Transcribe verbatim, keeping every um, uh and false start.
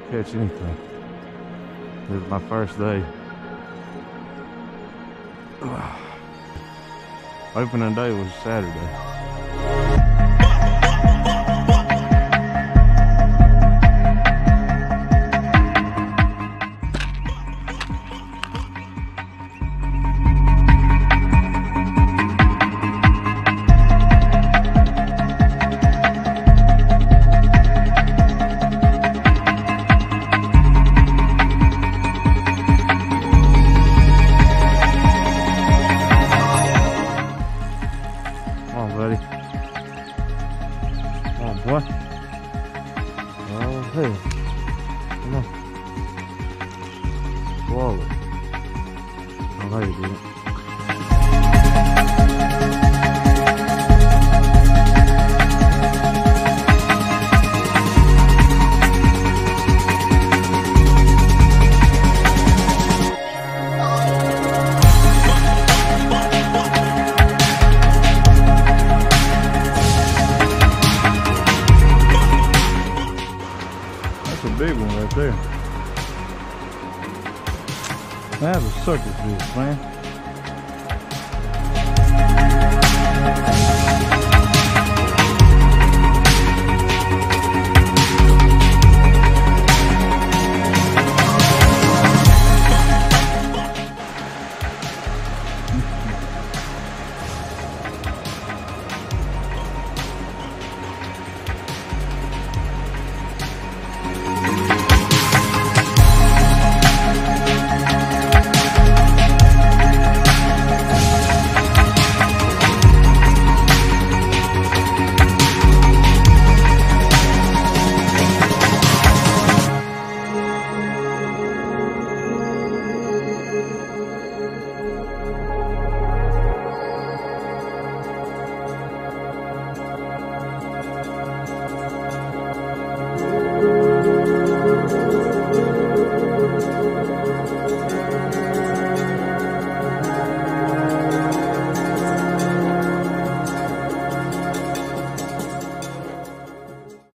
catch anything. This is my first day. Opening day was Saturday. Come on, buddy. Come on, boy. Oh, hey. Come on. Swallow. Oh, there you do it. That's a big one right there. That's a sucker fish, man.